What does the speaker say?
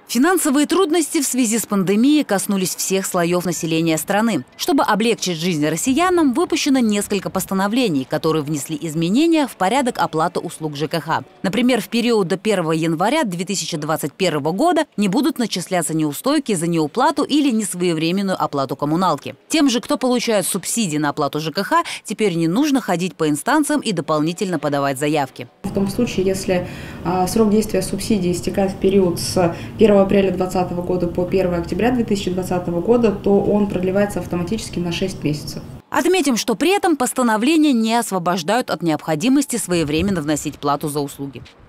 Финансовые трудности в связи с пандемией коснулись всех слоев населения страны. Чтобы облегчить жизнь россиянам, выпущено несколько постановлений, которые внесли изменения в порядок оплаты услуг ЖКХ. Например, в период до 1 января 2021 года не будут начисляться неустойки за неуплату или несвоевременную оплату коммуналки. Тем же, кто получает субсидии на оплату ЖКХ, теперь не нужно ходить по инстанциям и дополнительно подавать заявки. В том случае, если срок действия субсидии истекает в период с 1 апреля 2020 года по 1 октября 2020 года, то он продлевается автоматически на 6 месяцев. Отметим, что при этом постановления не освобождают от необходимости своевременно вносить плату за услуги.